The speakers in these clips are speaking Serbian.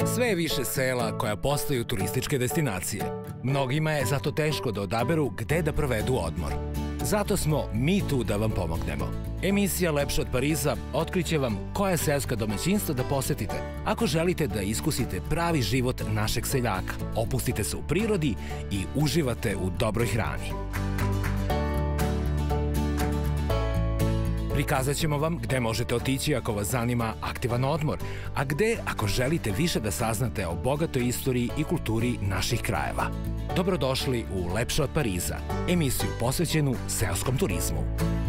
Sve je više sela koja postaju turističke destinacije. Mnogima je zato teško da odaberu gde da provedu odmor. Zato smo mi tu da vam pomognemo. Emisija Lepše od Pariza otkriće vam koja seoska domaćinstva da posetite. Ako želite da iskusite pravi život našeg seljaka, opustite se u prirodi i uživate u dobroj hrani. Prikazat ćemo vam gde možete otići ako vas zanima aktivan odmor, a gde ako želite više da saznate o bogatoj istoriji i kulturi naših krajeva. Dobrodošli u Lepše od Pariza, emisiju posvećenu seoskom turizmu.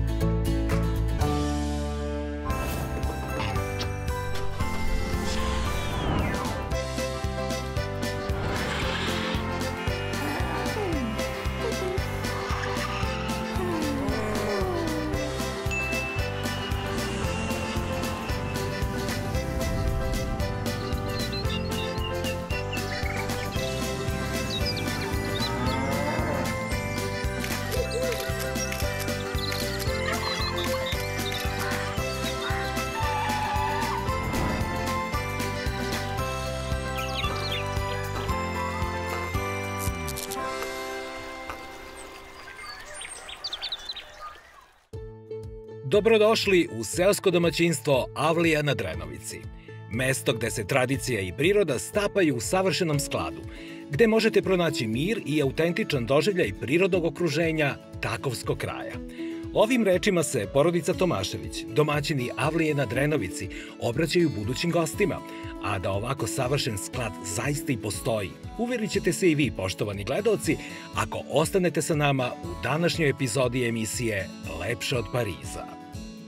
Dobrodošli u seosko domaćinstvo Avlija na Drenovici. Mesto gde se tradicija i priroda stapaju u savršenom skladu, gde možete pronaći mir i autentičan doživljaj prirodnog okruženja Takovskog kraja. Ovim rečima se porodica Tomašević, domaćini Avlije na Drenovici, obraćaju budućim gostima, a da ovako savršen sklad zaista i postoji, uverit ćete se i vi, poštovani gledaoci, ako ostanete sa nama u današnjoj epizodi emisije Lepše od Pariza.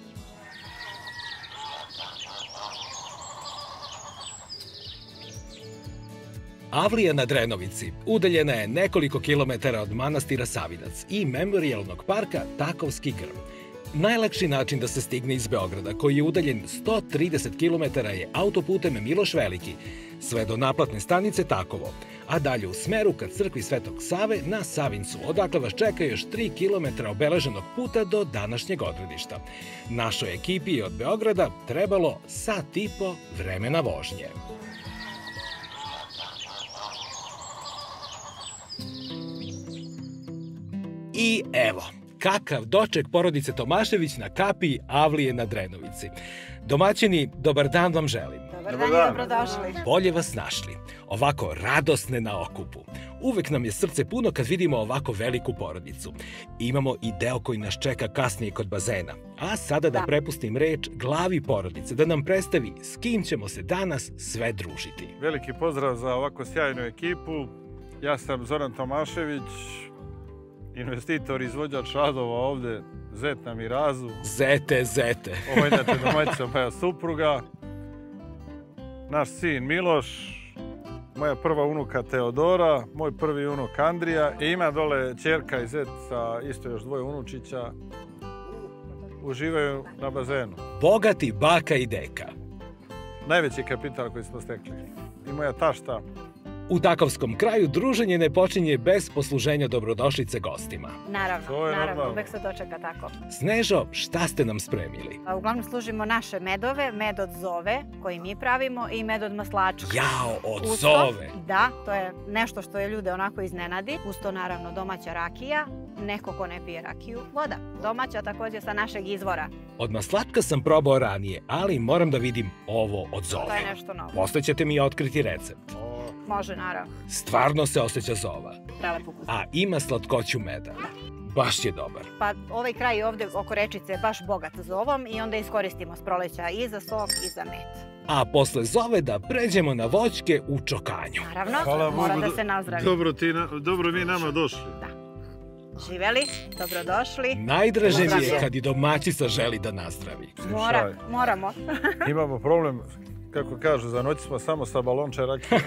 Avlija na Drenovici udaljena je nekoliko kilometara od manastira Savinac i memorijalnog parka Takovski grm. Najlakši način da se stigne iz Beograda, koji je udaljen 130 km, je autoputem Miloš Veliki, sve do naplatne stanice Takovo, a dalje u smeru ka crkvi Svetog Save na Savincu, odakle vas čeka još 3 km obeleženog puta do današnjeg odredišta. Našoj ekipi je od Beograda trebalo sat i po vremena vožnje. I evo, kakav doček porodice Tomašević na kapiji Avlije na Drenovici. Domaćini, dobar dan vam želim. Dobar dan, dobrodošli. Bolje vas našli, ovako radosne na okupu. Uvek nam je srce puno kad vidimo ovako veliku porodicu. Imamo i deo koji nas čeka kasnije kod bazena. A sada da prepustim reč glavi porodice, da nam predstavi s kim ćemo se danas sve družiti. Veliki pozdrav za ovako sjajnu ekipu. Ja sam Zoran Tomašević, investitor, izvođač radova ovde, zet na Mirazu. Zete. Ovo je domaćica moja supruga, naš sin Miloš, moja prva unuka Teodora, moj prvi unuk Andrija i ima dole ćerka i zet sa isto još dvoje unučića. Uživaju na bazenu. Bogati baka i deka. Najveći kapital koji smo stekli. I moja tašta. U Takovskom kraju druženje ne počinje bez posluženja dobrodošlice gostima. Naravno, uvek se dočeka tako. Snežo, šta ste nam spremili? Uglavnom služimo naše medove, med od zove koji mi pravimo i med od maslačka. Jao, od zove! Da, to je nešto što je ljude onako iznenadi. Uz to naravno domaća rakija, neko ko ne pije rakiju, voda. Domaća takođe sa našeg izvora. Od maslačka sam probao ranije, ali moram da vidim ovo od zove. To je nešto novo. Posle ćete mi otkriti recept. Može, naravno. Stvarno se osjeća zova. Prelep ukus. A ima slatkoću meda. Baš je dobar. Pa ovaj kraj ovde oko rečice je baš bogat zovom i onda iskoristimo s proleća i za sok i za med. A posle zove da pređemo na voćke u Čokanju. Naravno, mora da se nazdravi. Dobro vi nama došli. Da. Živeli, dobrodošli. Najdraže mi je kad i domaćica želi da nazdravi. Moramo. Imamo problem, kako kažu, za noć smo samo sa balonče rakije.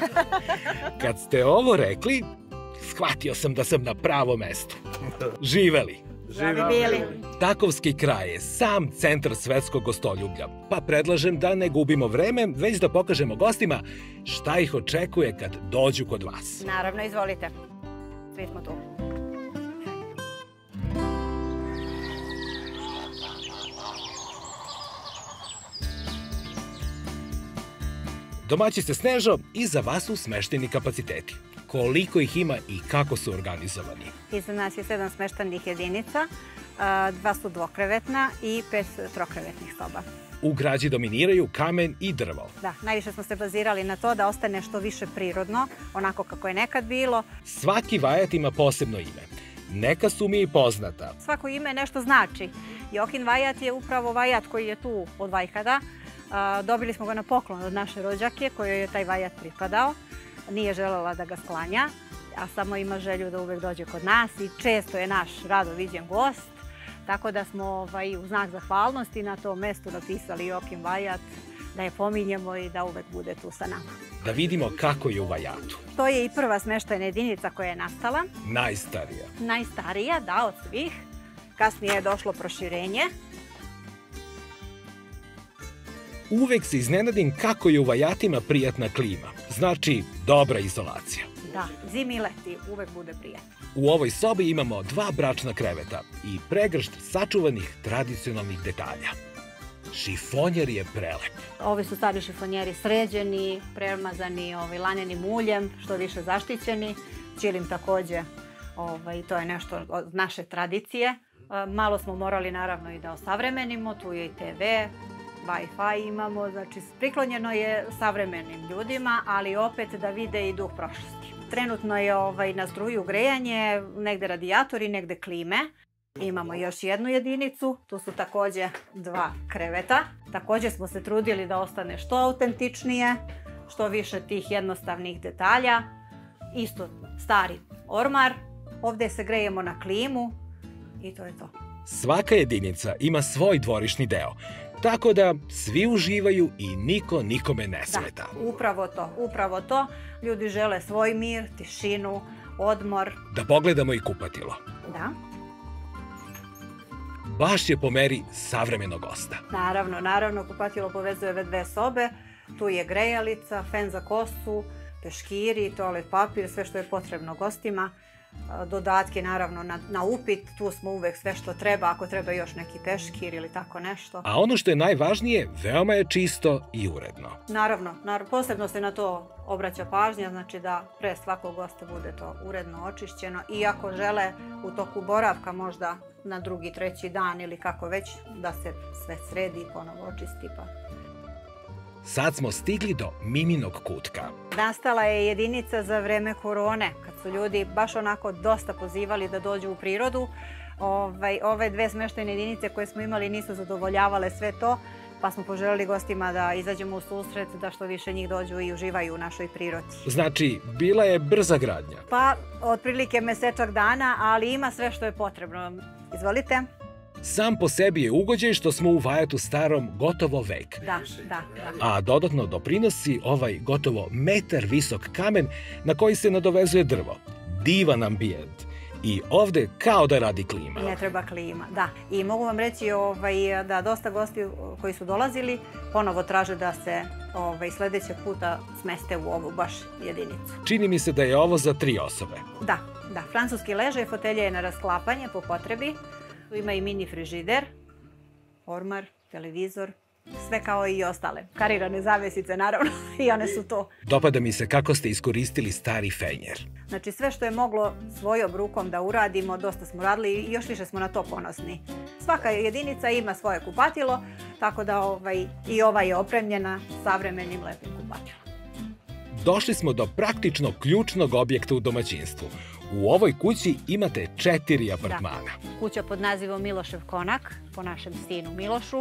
Kad ste ovo rekli, shvatio sam da sam na pravom mestu. Živeli. Bili. Takovski kraj je sam centar svetskog gostoljublja, pa predlažem da ne gubimo vreme, već da pokažemo gostima šta ih očekuje kad dođu kod vas. Naravno, izvolite. Svi smo tu. Domaćice Snežo, i za vas su smešteni kapaciteti. Koliko ih ima i kako su organizovani? Iza nas je 7 smeštajnih jedinica, 2 su dvokrevetna i 5 trokrevetnih soba. U građi dominiraju kamen i drvo. Da, najviše smo se bazirali na to da ostane što više prirodno, onako kako je nekad bilo. Svaki vajat ima posebno ime. Neka su mi i poznata. Svako ime nešto znači. Jokin vajat je upravo vajat koji je tu od vajkada. Dobili smo ga na poklon od naše rođake kojoj je taj vajat pripadao. Nije želela da ga sklanja, a samo ima želju da uvek dođe kod nas i često je naš rado viđen gost. Tako da smo u znak zahvalnosti na tom mestu napisali Jokin vajat, da je pominjemo i da uvek bude tu sa nama. Da vidimo kako je u vajatu. To je i prva smeštajna jedinica koja je nastala. Najstarija. Najstarija, da, od svih. Kasnije je došlo proširenje. Uvek se iznenadim kako je u vajatima prijatna klima. Znači, dobra izolacija. Da, zimi i leti uvek bude prijatno. U ovoj sobi imamo 2 bračna kreveta i pregršt sačuvanih tradicionalnih detalja. Šifonjer je prelep. Ovi su stari šifonjeri sređeni, premazani lanenim uljem, što više zaštićeni. Ćilim takođe, to je nešto od naše tradicije. Malo smo morali naravno i da osavremenimo, tu je i TV, Wi-Fi imamo, znači priklonjeno je savremenim ljudima, ali opet da vide i duh prošlosti. Trenutno je na struju grejanje, negde radijatori, negde klime. Imamo još jednu jedinicu, tu su takođe 2 kreveta. Takođe smo se trudili da ostane što autentičnije, što više tih jednostavnih detalja. Isto stari ormar, ovde se grejemo na klimu i to je to. Svaka jedinica ima svoj dvorišni deo, tako da svi uživaju i niko nikome ne smeta. Da, upravo to. Ljudi žele svoj mir, tišinu, odmor. Da pogledamo i kupatilo. Da. Baš je po meri savremenog gosta. Naravno, kupatilo povezuje ove 2 sobe. Tu je grejalica, fen za kosu, peškiri, toalet papir, sve što je potrebno gostima. Dodatke naravno na upit, tu smo uvek sve što treba, ako treba još neki peškir ili tako nešto. A ono što je najvažnije, veoma je čisto i uredno. Naravno, posebno se na to obraća pažnja, znači da pre svakog gosta bude to uredno očišćeno i ako žele u toku boravka možda na 2., 3. dan ili kako već, da se sve sredi i ponovo očisti. Sad smo stigli do Miminog kutka. Nastala je jedinica za vreme korone, kad su ljudi baš onako dosta pozivali da dođu u prirodu. Ove 2 smeštajne jedinice koje smo imali nisu zadovoljavale sve to, pa smo poželeli gostima da izađemo u susret, da što više njih dođu i uživaju u našoj prirodi. Znači, bila je brza gradnja? Pa, otprilike mesečak dana, ali ima sve što je potrebno. Izvolite. Sam po sebi je ugođaj što smo u vajatu starom gotovo vek. Da. A dodatno doprinosi ovaj gotovo metar visok kamen na koji se nadovezuje drvo. Divan ambijent. I ovde kao da radi klima. Ne treba klima, da. I mogu vam reći da dosta gosti koji su dolazili ponovo traže da se sledećeg puta smeste u ovu baš jedinicu. Čini mi se da je ovo za 3 osobe. Da. Francuski ležaj, fotelja je na rasklapanje po potrebi. Tu ima i mini frižider, ormar, televizor, sve kao i ostale. Karirane zavesice, naravno, i one su to. Dopada mi se kako ste iskoristili stari fenjer. Znači, sve što je moglo svojom rukom da uradimo, dosta smo radili i još više smo na to ponosni. Svaka jedinica ima svoje kupatilo, tako da i ova je opremljena savremenim lepim kupatilom. Došli smo do praktično ključnog objekta u domaćinstvu. U ovoj kući imate 4 apartmana. Da. Kuća pod nazivom Milošev konak, po našem sinu Milošu,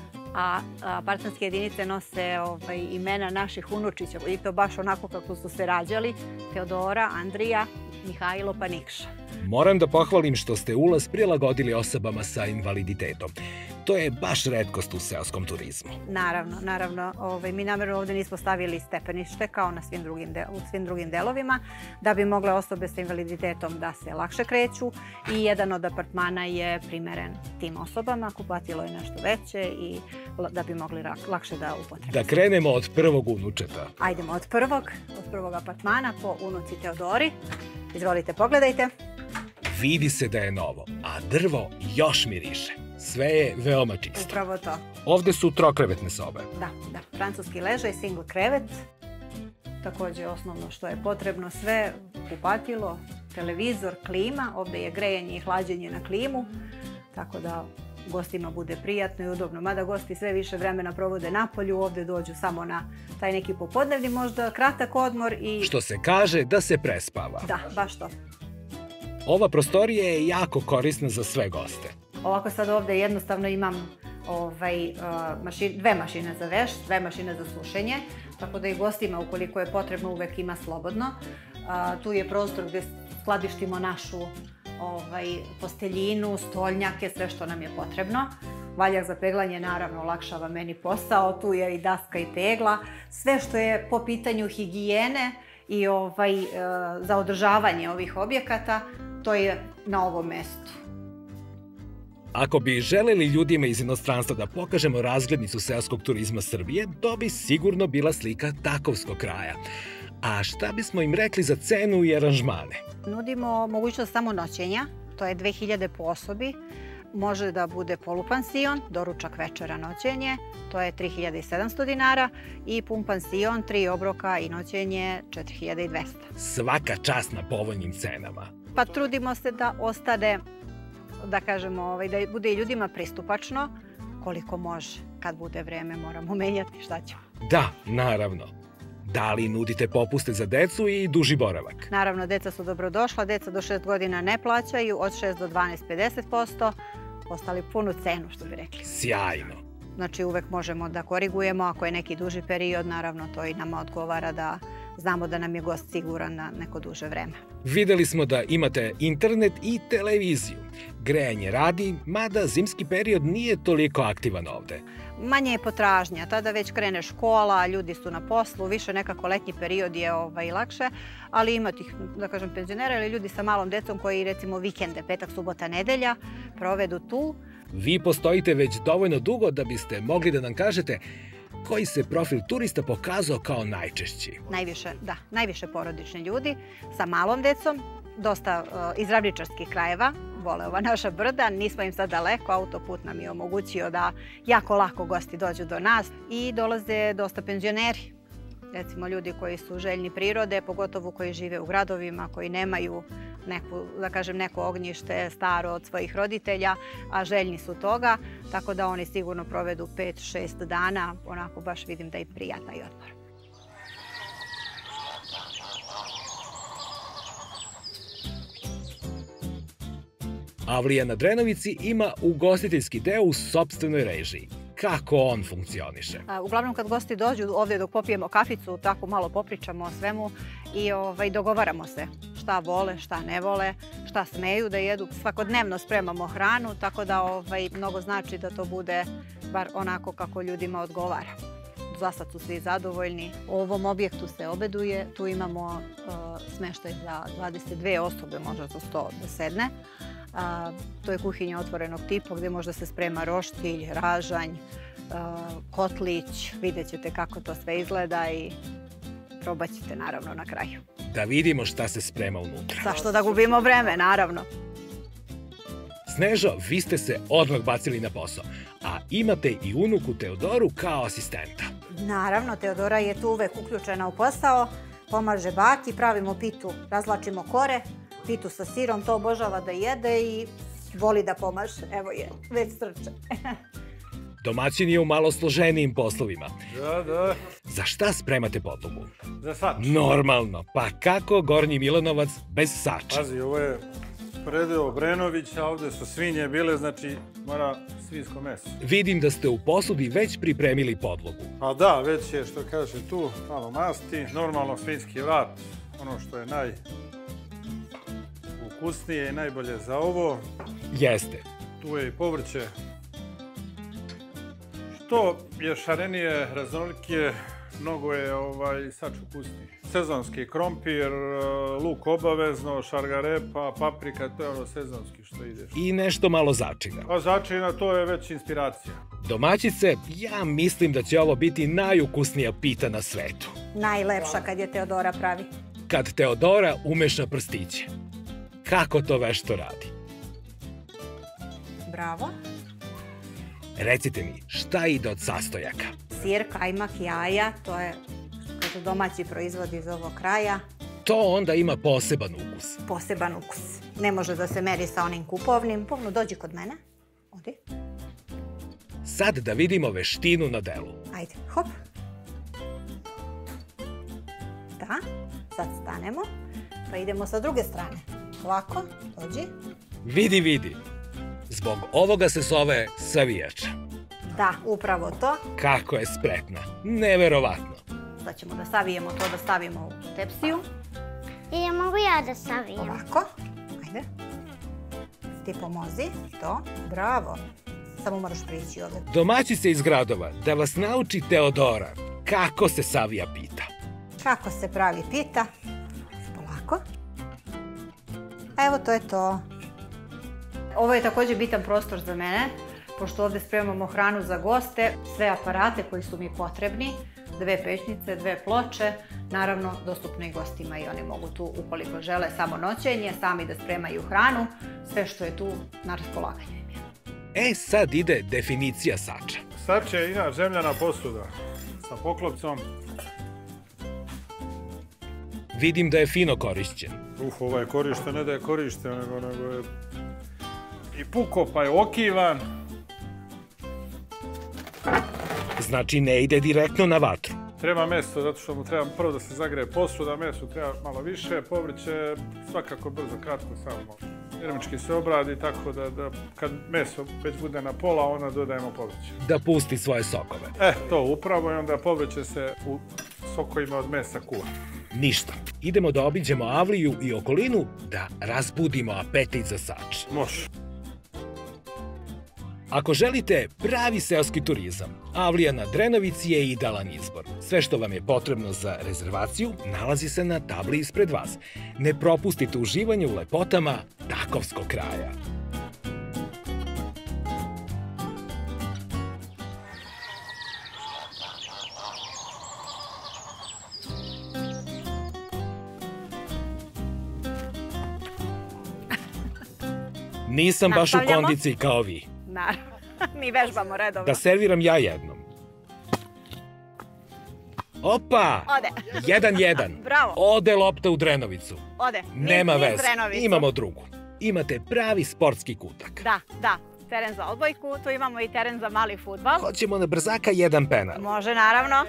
a apartmanske jedinice nose imena naših unučića i to baš onako kako su se rađali: Teodora, Andrija, Mihajlo pa Nikša. Moram da pohvalim što ste ulaz prilagodili osobama sa invaliditetom. To je baš retkost u seoskom turizmu. Naravno. Mi namerno ovde nismo stavili stepenište kao na svim drugim delovima, da bi mogle osobe sa invaliditetom da se lakše kreću i jedan od apartmana je primeren tim osobama. Kupatilo je nešto veće i da bi mogli lakše da upotrebiti. Da krenemo od prvog unučeta. Ajdemo od prvog apartmana po unuci Teodori. Izvolite, pogledajte. Vidi se da je novo, a drvo još miriše. Sve je veoma čisto. Upravo to. Ovde su trokrevetne sobe. Da. Francuski ležaj, single krevet. takođe osnovno što je potrebno, sve kupatilo, televizor, klima, ovde je grejanje i hlađenje na klimu, tako da gostima bude prijatno i udobno. Mada gosti sve više vremena provode napolju, ovde dođu samo na taj neki popodnevni možda kratak odmor i... Što se kaže da se prespava. Da, baš to. Ova prostorija je jako korisna za sve goste. Ovako sad ovde jednostavno imam dve mašine za veš, dve mašine za sušenje, tako da i gostima ukoliko je potrebno uvek ima slobodno. Tu je prostor gde skladištimo našu posteljinu, stolnjake, sve što nam je potrebno. Valjak za peglanje naravno olakšava meni posao, tu je i daska i tegla. Sve što je po pitanju higijene i za održavanje ovih objekata, to je na ovom mestu. Ako bi želeli ljudima iz inostranstva da pokažemo razglednicu seoskog turizma Srbije, to bi sigurno bila slika takovskog kraja. A šta bismo im rekli za cenu i aranžmane? Nudimo mogućnost samo noćenja, to je 2000 po osobi. Može da bude polupansion, doručak, večera, noćenje, to je 3700 dinara i pun pansion, 3 obroka i noćenje 4200. Svaka čast na povoljnim cenama. Pa trudimo se da ostane, da kažemo, da bude i ljudima pristupačno koliko može. Kad bude vreme moramo menjati, šta ćemo. Da, naravno. Da li nudite popuste za decu i duži boravak? Naravno, deca su dobrodošla, deca do 6 godina ne plaćaju, od 6 do 12 50%, ostali punu cenu, što bi rekli. Sjajno. Znači, uvek možemo da korigujemo, ako je neki duži period, naravno to i nama odgovara da znamo da nam je gost siguran na neko duže vreme. Videli smo da imate internet i televiziju. Grejanje radi, mada zimski period nije toliko aktivan ovde. Manje je potražnja, tada već krene škola, ljudi su na poslu, više nekako letnji period je lakše, ali ima tih, da kažem, penzionera ili ljudi sa malom decom koji recimo vikende, petak, subota, nedelja, provedu tu. Vi postojite već dovoljno dugo da biste mogli da nam kažete koji se profil turista pokazao kao najčešći. Najviše porodični ljudi sa malom decom, dosta iz ravničarskih krajeva, vole ova naša brda, nismo im sad daleko, autoput nam je omogućio da jako lako gosti dođu do nas i dolaze dosta penzioneri. Recimo ljudi koji su željni prirode, pogotovo koji žive u gradovima, koji nemaju neko ognjište staro od svojih roditelja, a željni su toga, tako da oni sigurno provedu 5-6 dana, onako baš vidim da im prija taj odmor. Avlija na Drenovici ima ugostiteljski deo u sopstvenoj režiji. Kako on funkcioniše? Uglavnom kad gosti dođu ovdje dok popijemo kaficu, tako malo popričamo o svemu i dogovaramo se šta vole, šta ne vole, šta smeju da jedu. Svakodnevno spremamo hranu, tako da mnogo znači da to bude bar onako kako ljudima odgovara. Za sad su svi zadovoljni. U ovom objektu se obeduje, tu imamo smeštaj za 22 osobe, možda za 100 da sedne. To je kuhinja otvorenog tipa gdje možda se sprema roštilj, ražanj, kotlić. Vidjet ćete kako to sve izgleda i probat ćete naravno na kraju. Da vidimo šta se sprema unutra. Zašto da gubimo vreme, naravno. Snežo, vi ste se odmah bacili na posao, a imate i unuku Teodoru kao asistenta. Naravno, Teodora je tu uvek uključena u posao, pomaže baki, pravimo pitu, razlačimo kore, pitu sa sirom, to obožava da jede i voli da pomaže. Evo je, već srče. Domaćin je u malo složenijim poslovima. Da. Za šta spremate podlogu? Za sač. Normalno, pa kako Gornji Milanovac bez sača? Pazi, ovo je predeo Brenović, a ovde su svinje bile, znači mora svinjsko meso. Vidim da ste u posudi već pripremili podlogu. Pa da, već je, što kaže tu, malo masti, normalno svinjski vrat, ono što je najukusnije i najbolje za ovo. Jeste. Tu je i povrće. Što je šarenije, raznolikije, mnogo je sač ukusniji. Sezonski krompir, luk obavezno, šargarepa, paprika, to je ono sezonski što ide. I nešto malo začina. A začina, to je već inspiracija. Domaćice, ja mislim da će ovo biti najukusnija pita na svetu. Najlepša kad je Teodora pravi. Kad Teodora umeša prstiće. Kako to vešto radi? Bravo. Recite mi, šta ide od sastojaka? Sir, kajmak, jaja, to je, kad naš domaći proizvod iz ovog kraja. To onda ima poseban ukus. Poseban ukus. Ne može da se meri sa onim kupovnim. Povno, dođi kod mene. Odi. Sad da vidimo veštinu na delu. Ajde, hop. Da, sad stanemo. Pa idemo sa druge strane. Ovako, dođi. Vidi. Zbog ovoga se zove savijača. Da, upravo to. Kako je spretna. Neverovatno. Sad ćemo da savijemo to, da stavimo u tepsiju. I mogu ja da savijem. Ovako. Ajde. Ti pomozi. To. Bravo. Samo moraš prići ovdje. Domaćice iz gradova, da vas nauči Teodora kako se savija pita. Kako se pravi pita. Polako. Evo, to je to. Ovo je također bitan prostor za mene, pošto ovdje spremamo hranu za goste, sve aparate koji su mi potrebni, 2 pećnice, 2 ploče, naravno dostupno i gostima i oni mogu tu, ukoliko žele samo noćenje, sami da spremaju hranu, sve što je tu na raspolaganju im je. Sad ide definicija sača. Sač je inače zemljana posuda sa poklopcom. Vidim da je fino korišćen. Ovo je korišten, ne da je korišten, nego je i puko, pa je okivan. Znači ne ide direktno na vatru. Treba meso, zato što mu treba prvo da se zagreje posuda, meso treba malo više, povrće svakako brzo, kratko, samo termički se obradi, tako da kad meso već bude na pola, onda dodajemo povrće. Da pusti svoje sokove. To upravo i onda povrće se u sokovima od mesa kuva. Ništa. Idemo da obiđemo avliju i okolinu, da razbudimo apetit za sač. Može. Ako želite pravi seoski turizam, avlija na Drenovici je idealan izbor. Sve što vam je potrebno za rezervaciju nalazi se na tabli ispred vas. Ne propustite uživanje u lepotama takovskog kraja. Nisam baš u kondiciji kao vi. Naravno, mi vežbamo redovno. Da serviram ja jednom. Opa! Ode. 1-1. Bravo. Ode lopta u Drenovicu. Ode. Nema Niz veze. Drenovicu. Imamo drugu. Imate pravi sportski kutak. Da. Teren za odbojku, tu imamo i teren za mali fudbal. Hoćemo na brzaka 1 penal. Može, naravno.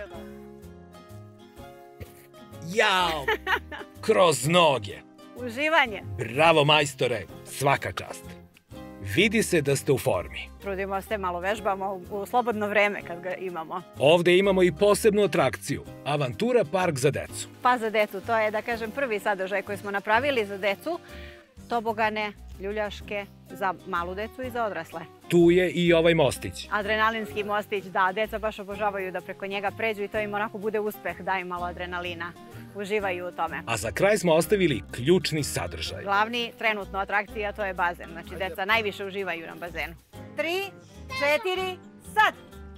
Jao! Kroz noge. Uživanje. Bravo majstore, svaka čast. Vidi se da ste u formi. Trudimo se, malo vežbamo u slobodno vreme kad ga imamo. Ovde imamo i posebnu atrakciju, Avantura park za decu. Pa za decu, to je, da kažem, prvi sadržaj koji smo napravili za decu. Tobogane, ljuljaške, za malu decu i za odrasle. Tu je i ovaj mostić. Adrenalinski mostić, da, deca baš obožavaju da preko njega pređu i to im onako bude uspeh, da im malo adrenalina. Uživaju u tome. A za kraj smo ostavili ključni sadržaj. Glavni trenutno atrakcija to je bazen, znači deca najviše uživaju na bazenu. 3, 4, sad!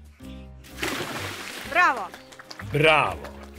Bravo! Bravo!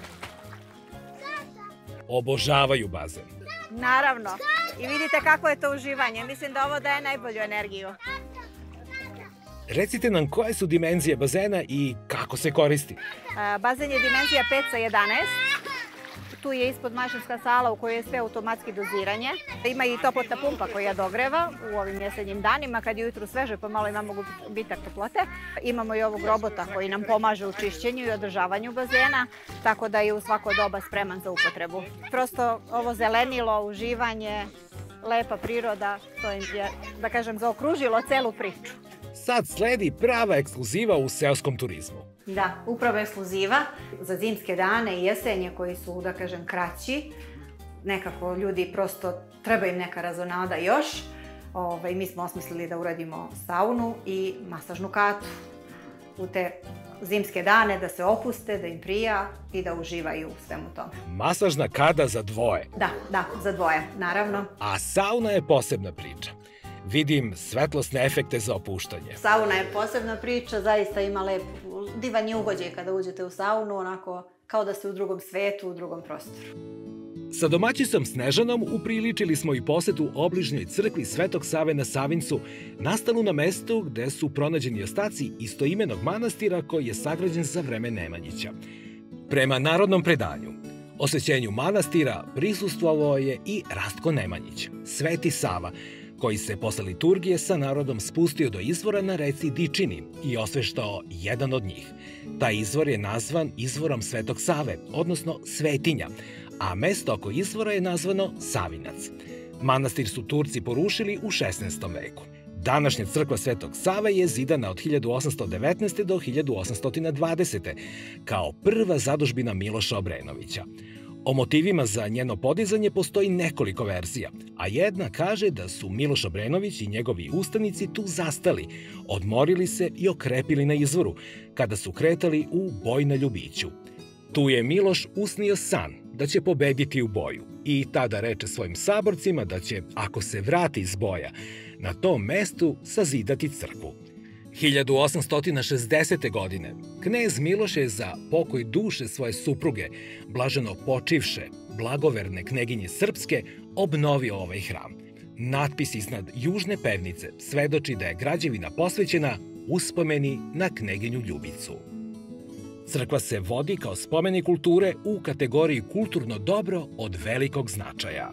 Obožavaju bazen. Naravno. I vidite kako je to uživanje. Mislim da ovo daje najbolju energiju. Recite nam koje su dimenzije bazena i kako se koristi. Bazen je dimenzija 5x11. Tu je ispod mašinska sala u kojoj je sve automatski doziranje. Ima i toplotna pumpa koja dogreva u ovim jesenjim danima kad je ujutru sveže pa malo imamo gubitak toplote. Imamo i ovog robota koji nam pomaže u čišćenju i održavanju bazena, tako da je u svako doba spreman za upotrebu. Prosto ovo zelenilo, uživanje, lepa priroda, to je, da kažem, zaokružilo celu priču. Sad sledi prava ekskluziva u seoskom turizmu. Da, upravo ekskluziva za zimske dane i jesenje koji su, da kažem, kraći. Nekako ljudi prosto treba im neka razonada još. Mi smo osmislili da uradimo saunu i masažnu katu u te zimske dane, da se opuste, da im prija i da uživaju u svemu tome. Masažna kada za dvoje. Da, za dvoje, naravno. A sauna je posebna priča. Vidim svetlosne efekte za opuštanje. Sauna je posebna priča, zaista ima lep, divan je ugođaj kada uđete u saunu, onako kao da ste u drugom svetu, u drugom prostoru. Sa domaćicom Snežanom upriličili smo i posetu obližnjoj crkvi Svetog Save na Savincu, nastalu na mestu gde su pronađeni ostaci istoimenog manastira koji je sagrađen za vreme Nemanjića. Prema narodnom predanju, osvećenju manastira prisustvovao je i Rastko Nemanjić, Sveti Sava, koji se posle liturgije sa narodom spustio do izvora na reci Dičini i osveštao jedan od njih. Taj izvor je nazvan izvorom Svetog Save, odnosno Svetinja, a mesto oko izvora je nazvano Savinac. Manastir su Turci porušili u 16. veku. Današnja crkva Svetog Save je zidana od 1819. do 1820. kao prva zadužbina Miloša Obrenovića. O motivima za njeno podizanje postoji nekoliko verzija, a jedna kaže da su Miloš Obrenović i njegovi ustanici tu zastali, odmorili se i okrepili na izvoru, kada su kretali u boj na Ljubiću. Tu je Miloš usnio san da će pobediti u boju i tada reče svojim saborcima da će, ako se vrati iz boja, na tom mestu sazidati crkvu. 1860. godine knez Miloš je za pokoj duše svoje supruge, blaženo počivše, blagoverne kneginje Srpske, obnovio ovaj hram. Natpis iznad južne pevnice svedoči da je građevina posvećena uspomeni na kneginju Ljubicu. Crkva se vodi kao spomenik kulture u kategoriji kulturno dobro od velikog značaja.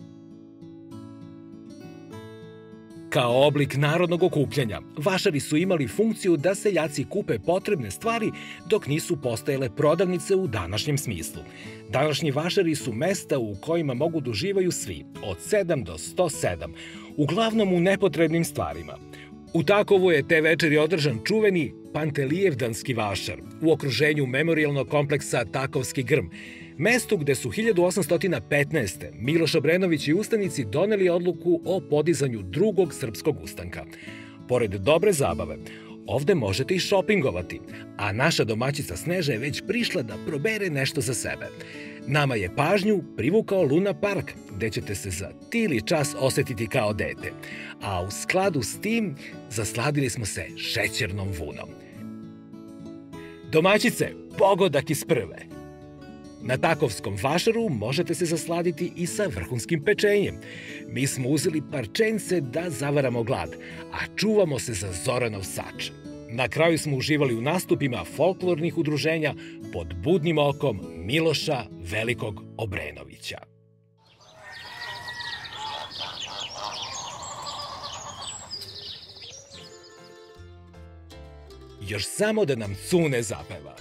Kao oblik narodnog okupljanja, vašari su imali funkciju da seljaci kupe potrebne stvari dok nisu postojale prodavnice u današnjem smislu. Današnji vašari su mesta u kojima mogu da uživaju svi, od 7 do 107, uglavnom u nepotrebnim stvarima. U Takovu je te večeri održan čuveni Pantelijevdanski vašar u okruženju memorijalnog kompleksa Takovski grm, mestu gde su 1815. Miloš Obrenović i ustanici doneli odluku o podizanju drugog srpskog ustanka. Pored dobre zabave, ovde možete i šopingovati, a naša domaćica Sneža je već prišla da probere nešto za sebe. Nama je pažnju privukao Luna park, gde ćete se za tili čas osetiti kao dete, a u skladu s tim zasladili smo se šećernom vunom. Domaćice, pogodak iz prve! Na Takovskom vašaru možete se zasladiti i sa vrhunskim pečenjem. Mi smo uzeli parčence da zavaramo glad, a čuvamo se za Zoranov sač. Na kraju smo uživali u nastupima folklornih udruženja pod budnim okom Miloša Velikog Obrenovića. Još samo da nam Cune zapeva.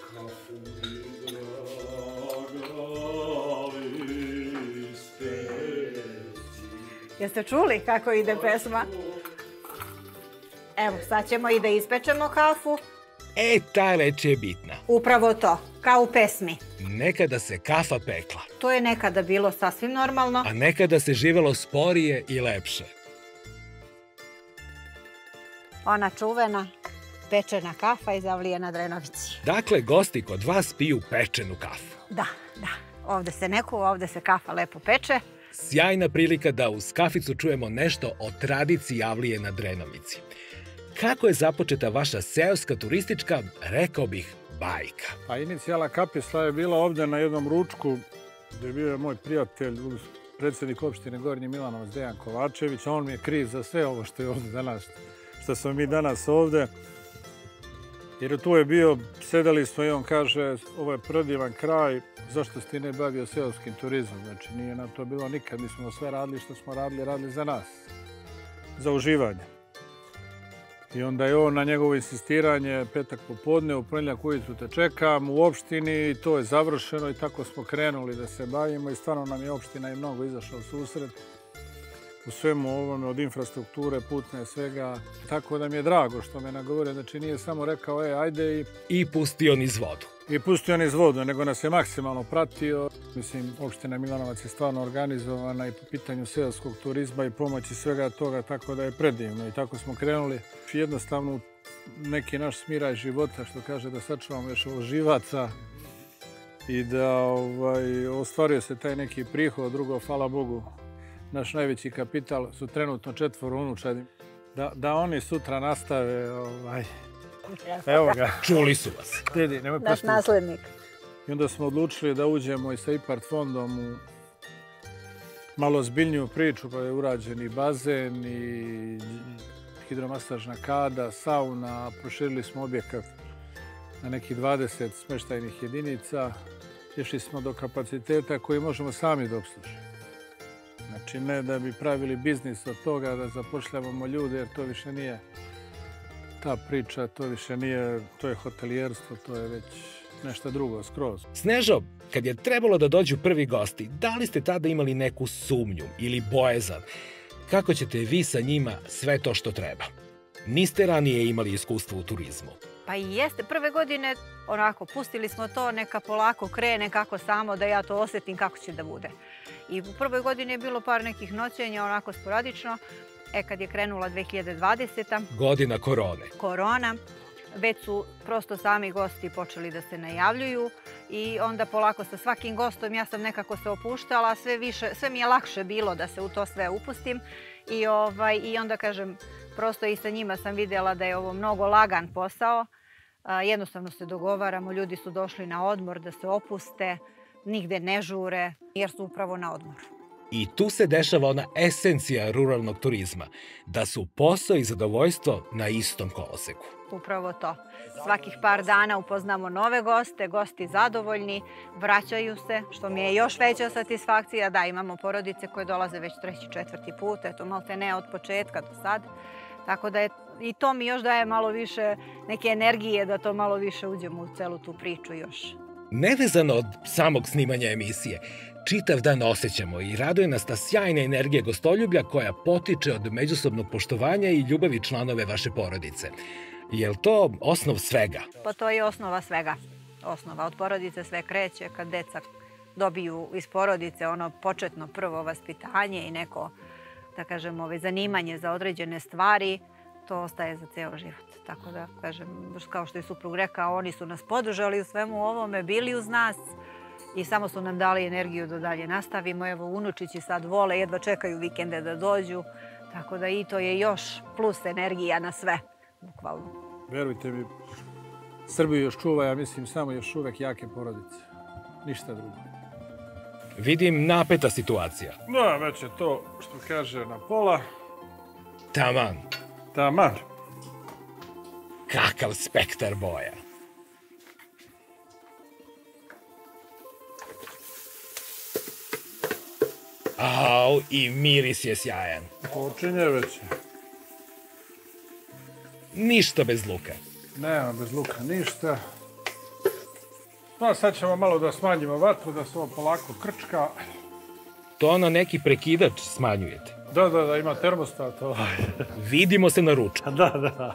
Jeste čuli kako ide pesma? Evo, sad ćemo i da ispečemo kafu. Ta reč je bitna. Upravo to, kao u pesmi. Nekada se kafa pekla. To je nekada bilo sasvim normalno. A nekada se živelo sporije i lepše. Ona čuvena pečena kafa iz Avlije na Drenovici. Dakle, gosti kod vas piju pečenu kafu. Da. Ovde se ne kuva, ovde se kafa lepo peče. Sjajna prilika da uz kaficu čujemo nešto o tradiciji Avlije na Drenovici. Kako je započeta vaša seoska turistička, rekao bih, bajka? Pa inicijala kapisla je bila ovdje na jednom ručku gdje je bio moj prijatelj, predsjednik opštine Gornji Milanovac Dejan Kovačević, a on mi je kriv za sve ovo što je ovdje danas, što smo mi danas ovdje. Jer tu je bio, sedeli smo i on kaže, ovo je predivan kraj, zašto si ti ne bavio seoskim turizmom? Znači, nije nam to bilo nikad, mi smo sve radili što smo radili za nas, za uživanje. I onda je on na njegovo insistiranje, petak popodne, u ponedjeljak ujutru te čekam u opštini i to je završeno i tako smo krenuli da se bavimo i stvarno nam je opština i mnogo izašla u susret u svemu ovome, od infrastrukture, putne, svega. Tako da mi je drago što me nagovorio, znači nije samo rekao, ajde I pustio niz vodu. I pustio niz vodu, nego nas je maksimalno pratio. Mislim, opština Milanovac je stvarno organizovana i po pitanju seoskog turizma i pomoći svega toga, tako da je predivno. I tako smo krenuli jednostavno neki naš smiraj života, što kaže da sačuvamo još ovo živaca i da ostvario se taj neki prihod. Drugo, hvala Bogu, naš najveći kapital su trenutno 4 unučadi. Da oni sutra nastave, evo ga. Čuli su vas. Naš naslednik. I onda smo odlučili da uđemo i sa IPART fondom u malo zbiljniju priču, pa je urađen i bazen i hidromasažna kada, sauna, proširili smo objekat na nekih 20 smještajnih jedinica. Išli smo do kapaciteta koji možemo sami da obslužimo. Znači, ne da bi pravili biznis od toga, da zapošljavamo ljude, jer to više nije ta priča, to više nije, to je hotelijerstvo, to je već nešto drugo, skroz. Snežo, kad je trebalo da dođu prvi gosti, da li ste tada imali neku sumnju ili bojazan? Kako ćete vi sa njima sve to što treba? Niste ranije imali iskustvo u turizmu. Pa i jeste. Prve godine, onako, pustili smo to, neka polako krene, kako samo da ja to osjetim kako će da bude. I u prvoj godini je bilo par nekih noćenja, onako sporadično. Kad je krenula 2020. Godina korone. Već su prosto sami gosti počeli da se najavljuju i onda polako sa svakim gostom ja sam nekako se opuštala, sve mi je lakše bilo da se u to sve upustim i onda kažem, prosto i sa njima sam vidjela da je ovo mnogo lagan posao. Jednostavno se dogovaramo, ljudi su došli na odmor da se opuste, nigde ne žure jer su upravo na odmoru. I tu se dešava ona esencija ruralnog turizma, da su posao i zadovoljstvo na istom koloseku. Upravo to. Svakih par dana upoznamo nove goste, gosti zadovoljni, vraćaju se, što mi je još veća satisfakcija. Da, imamo porodice koje dolaze već 3., 4. put, eto malte ne od početka do sad. Tako da i to mi još daje malo više neke energije da to malo više uđemo u celu tu priču još. Nevezano od samog snimanja emisije, čitav dan osjećamo i raduje nas ta sjajna energija gostoljublja koja potiče od međusobnog poštovanja i ljubavi članove vaše porodice. Je li to osnov svega? Pa to je osnova svega. Osnova od porodice sve kreće kad deca dobiju iz porodice ono početno prvo vaspitanje i neko, da kažem, zanimanje za određene stvari, to ostaje za ceo život. Tako da, kažem, kao što je suprug rekao, oni su nas podržali u svemu ovome, bili uz nas i samo su nam dali energiju da dalje nastavimo. Evo, unučići sad vole, jedva čekaju vikende da dođu, tako da i to je još plus energija na sve, bukvalno. Verujte mi, Srbiju još čuva, ja mislim, samo još uvek jake porodice. Ništa drugo. Vidim napeta situacija. Da, već je to, što kaže, na pola. Taman. Taman. Kakav spektar boja. Au, i miris je sjajan. Počinje već. Ništa bez luka. Nema bez luka ništa. No, sad ćemo malo da smanjimo vatru, da se ovo polako krčka. To na neki prekidač smanjujete. Da, ima termostat. Vidimo se na ručku. Da.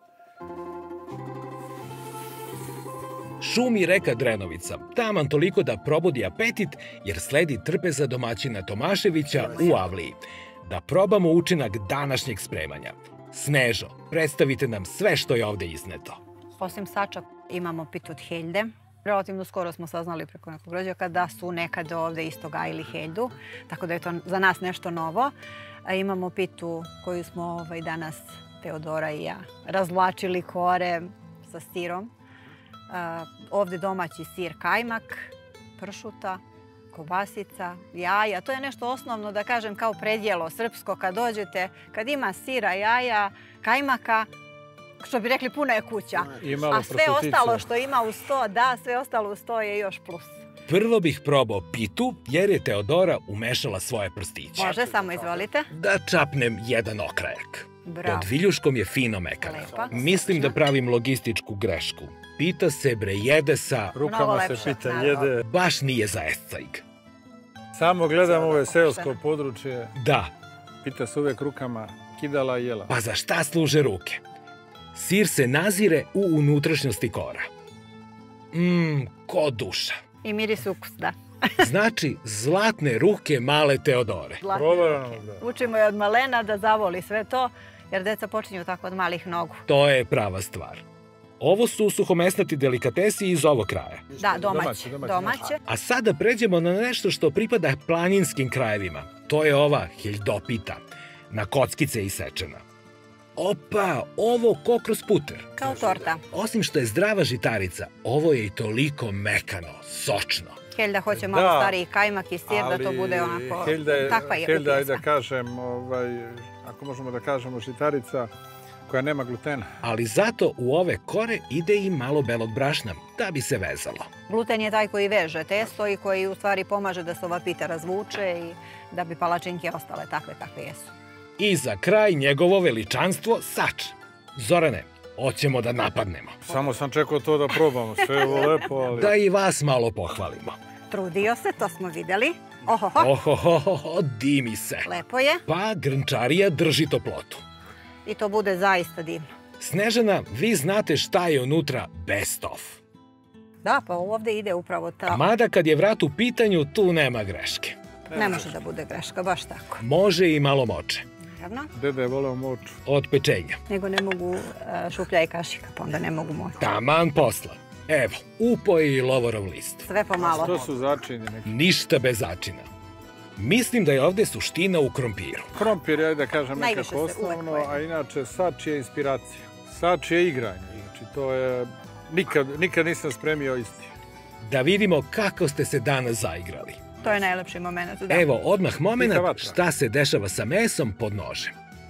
Šumi reka Drenovica, taman toliko da probudi apetit, jer sledi trpeza domaćina Tomaševića u Avliji. Da probamo učinak današnjeg spremanja. Snežo, predstavite nam sve što je ovde izneto. Osim sača imamo pitu od heljde. Relativno skoro smo saznali preko nekog rođaka da su nekad ovde isto gajili heljdu, tako da je to za nas nešto novo. Imamo pitu koju smo danas, Teodora i ja, razvlačili kore sa sirom. Ovde domaći sir kajmak, pršuta, kobasica, jaja. To je nešto osnovno, da kažem, kao predjelo srpsko kad dođete. Kad ima sira, jaja, kajmaka, što bi rekli, puna je kuća. A sve ostalo što ima uz to, da, sve ostalo uz to je još plus. Prvo bih probao pitu, jer je Teodora umešala svoje prstiće. Može, samo izvolite. Da čapnem jedan okrajak. Bravo. Pod viljuškom je fino mekana. Lepa. Mislim da pravim logističku grešku. Pita se jede sa... Rukama se pita jede. Baš nije za escajg. Samo gledam ovo seosko područje. Da. Pita se uvek rukama, kidala i jela. Pa za šta služe ruke? Sir se nazire u unutrašnjosti kora. Ko duša. I miris ukus, da. Znači, zlatne ruke male Teodore. Učimo je od malena da zavoli sve to, jer deca počinju tako od malih nogu. To je prava stvar. Ovo su suhomesnati delikatesi iz ovog kraja. Da, domaće. A sada pređemo na nešto što pripada planinskim krajevima. To je ova heljdopita, na kockice isečena. Opa, ovo ko kroz puter. Kao torta. Osim što je zdrava žitarica, ovo je i toliko mekano, sočno. Heljda hoće malo stariji kajmak i sir, da to bude onako takva je upisna. Heljda je, da kažem, ako možemo da kažemo žitarica, koja nema glutena. Ali zato u ove kore ide i malo belog brašna, da bi se vezalo. Gluten je taj koji veže testo i koji u stvari pomaže da se ova pita razvuče i da bi palačinke ostale takve kakve jesu. I za kraj njegovo veličanstvo sač. Zorane, hoćemo da napadnemo. Samo sam čekao to da probamo, sve je ovo lepo, ali... Da i vas malo pohvalimo. Trudio se, to smo videli. Ohoho, Ohohoho, dimi se. lepo je Pa grnčarija drži toplotu. i to bude zaista divno. Snežana, vi znate šta je unutra best of. Da, pa ovde ide upravo ta... Mada kad je vrat u pitanju, tu nema greške. Ne može da bude greška, baš tako. Može i malo moče. Naravno. Dede je voleo moču. Od pečenja. Nego ne mogu šuplja i kašika, pa onda ne mogu moći. Taman posla. Evo, upoje i lovorov list. Sve pomalo. To su začini neki. Ništa bez začina. Mislim da je ovde suština u krompiru. Krompir je, da kažem, Najviše nekako se uvek osnovno, pojede. a inače sač je inspiracija. Sač je igranje, znači to je... Nikad nisam spremio isti. Da vidimo kako ste se danas zaigrali. To je najlepši moment. Da. Evo, odmah moment Tiha vatra. šta se dešava sa mesom pod nožem.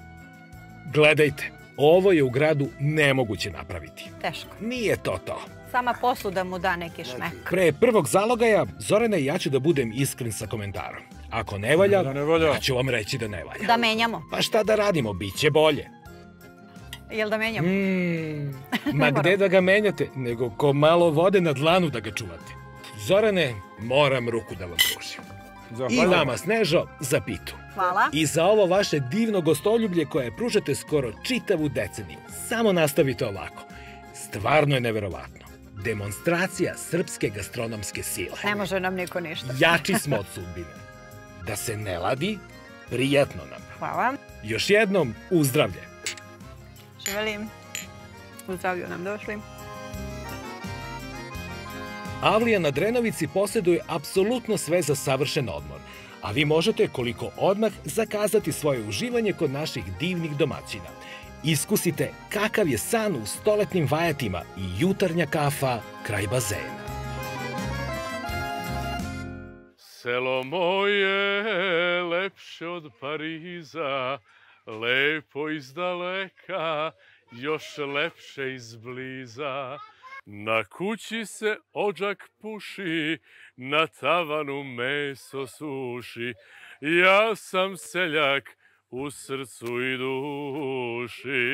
Gledajte, ovo je u gradu nemoguće napraviti. Teško. Nije to to. Sama posuda mu da neki šmek. Pre prvog zalogaja, Zorane, ja ću da budem iskren sa komentarom. Ako ne valja, Da ne valja. ja ću vam reći da ne valja. Da menjamo. Pa šta da radimo, bit će bolje. Jel da menjamo? Ma gde da ga menjate, nego ko malo vode na dlanu da ga čuvate. Zorane, moram ruku da vam pružim. I Zahvaljujem. vama, Snežo, za pitu. Hvala. I za ovo vaše divno gostoljublje koje pružate skoro čitavu deceniju. Samo nastavite ovako. Stvarno je neverovatno. Demonstracija srpske gastronomske sile. Ne može nam niko ništa. Jači smo od sudbine. Da se ne ladi, prijatno nam. Hvala. Još jednom, uzdravlje. Želim. U zdravlju nam došli. Avlija na Drenovici posjeduje apsolutno sve za savršen odmor, a vi možete koliko odmah zakazati svoje uživanje kod naših divnih domaćina. Iskusite kakav je san u stoletnim vajatima i jutarnja kafa kraj bazena. Selo moje lepše od Pariza, lepo izdaleka, još lepše izbliza. Na kući se odžak puši, na tavanu meso suši. Ja sam seljak u srcu i duši.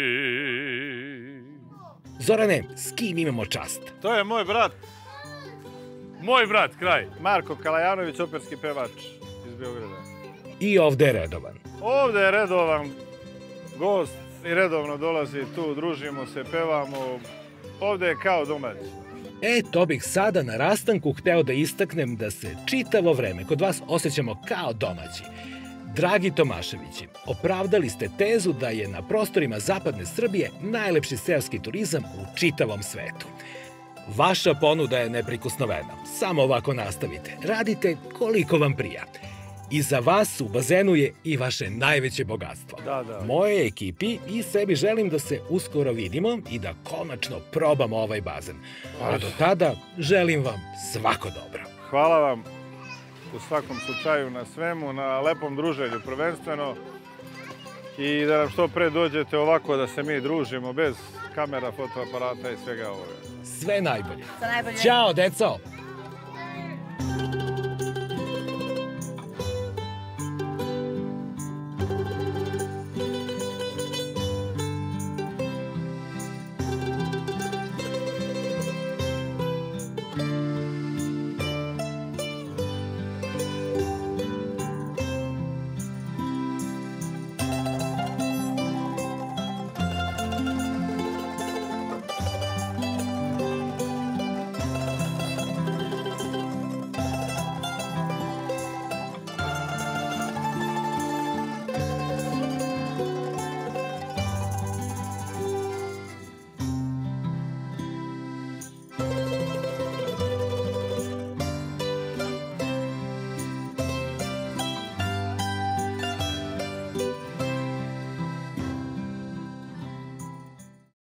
Zorane, s kim imamo čast? To je moj brat, Moj brat, kraj. Marko Kalajanović, operski pevač iz Beograda. I ovde je redovan. Ovde je redovan gost i redovno dolazi tu, družimo se, pevamo. Ovde je kao domaći. To bih sada na rastanku hteo da istaknem da se čitavo vreme kod vas osjećamo kao domaći. Dragi Tomaševići, opravdali ste tezu da je na prostorima zapadne Srbije najlepši seoski turizam u čitavom svetu. Vaša ponuda je neprikosnovena. Samo ovako nastavite. Radite koliko vam prija. I za vas u bazenu je i vaše najveće bogatstvo. Da. Moje ekipi i sebi želim da se uskoro vidimo i da konačno probamo ovaj bazen. A do tada želim vam svako dobro. Hvala vam u svakom slučaju na svemu, na lepom druženju prvenstveno i da nam što pre dođete ovako da se mi družimo bez kamera, fotoaparata i svega ovoga. Sve najbolje. Za najbolje. Ćao, deco!